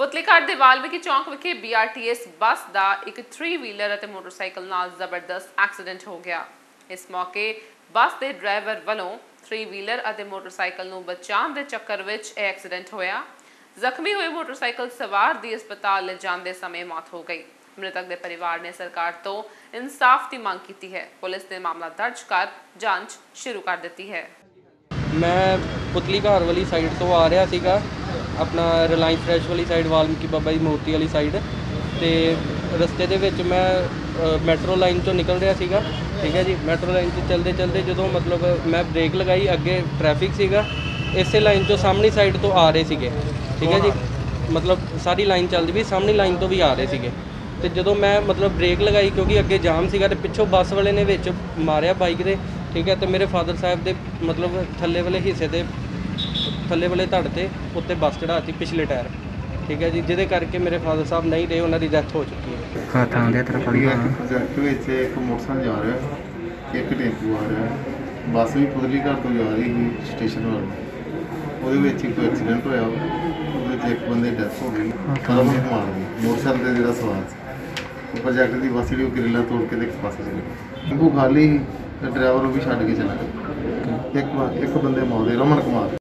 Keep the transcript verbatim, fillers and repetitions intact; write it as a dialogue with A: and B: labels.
A: ਪੁਤਲੀਘਾਟ ਦੇ ਵਾਲਮੀਕੀ ਚੌਂਕ ਵਿਖੇ B R T S bus ਦਾ ਇੱਕ ਥ੍ਰੀ ਵੀਲਰ ਅਤੇ ਮੋਟਰਸਾਈਕਲ ਨਾਲ ਜ਼ਬਰਦਸਤ ਐਕਸੀਡੈਂਟ ਹੋ ਗਿਆ। ਇਸ ਮੌਕੇ ਬੱਸ ਦੇ ਡਰਾਈਵਰ ਵੱਲੋਂ ਥ੍ਰੀ ਵੀਲਰ ਅਤੇ ਮੋਟਰਸਾਈਕਲ ਨੂੰ ਬਚਾਉਣ ਦੇ ਚੱਕਰ ਵਿੱਚ ਇਹ ਐਕਸੀਡੈਂਟ ਹੋਇਆ। ਜ਼ਖਮੀ ਹੋਏ ਮੋਟਰਸਾਈਕਲ ਸਵਾਰ ਦੀ ਹਸਪਤਾਲ ਲਿਜਾਂਦੇ ਸਮੇਂ ਮੌਤ ਹੋ ਗਈ। ਮ੍ਰਿਤਕ ਦੇ ਪਰਿਵਾਰ ਨੇ ਸਰਕਾਰ ਤੋਂ ਇਨਸਾਫ ਦੀ ਮੰਗ ਕੀਤੀ ਹੈ। ਪੁਲਿਸ ਨੇ ਮਾਮਲਾ ਦਰਜ ਕਰ ਜਾਂਚ ਸ਼ੁਰੂ ਕਰ ਦਿੱਤੀ ਹੈ।
B: मैं पुतलीघाट वाली साइड तो आ रहा सीगा अपना रिलायंस फ्रैश वाली साइड वाल्मीकि बाबा जी मूर्ति वाली साइड ते रस्ते दे विच मैं मैट्रो लाइन चों निकल रहा सीगा। ठीक है जी, मैट्रो लाइन च चलते चलते जो मतलब मैं ब्रेक लगाई, अगे ट्रैफिक सीगा, इस लाइन चों सामनी साइड तो आ रहे सीगे। ठीक है जी, मतलब सारी लाइन चलती भी सामनी लाइन तो भी आ रहे सीगे ते जो मैं मतलब ब्रेक लगाई क्योंकि अगे जाम सीगा ते पिछों बस वाले ने विच मारिया बाइक दे। ठीक है, तो मेरे फादर साहब के मतलब थले वाले हिस्से के थले वाले धड़ से उत्ते बस चढ़ाती पिछले टायर। ठीक है जी, जिदे करके मेरे फादर साहब नहीं रहे, उन्होंने डेथ हो चुकी है।
C: प्रोजेक्ट एक मोटरसाइकिल जा रहा है, एक टेंपू आ रहा है, बस भी पुतलीघाट तो जा रही थी स्टेशन वाल, वो कोई एक्सीडेंट होया, एक बंदे डेथ हो गई, कदम मार गई मोटरसाइकिल जो सवार प्रोजेक्ट की बस जी ग्रिल्ला तोड़ के एक पास चले गई। टेंपू खाली ड्राइवर भी छड्ड के चला गया। एक एक बंदे मौत रमन कुमार।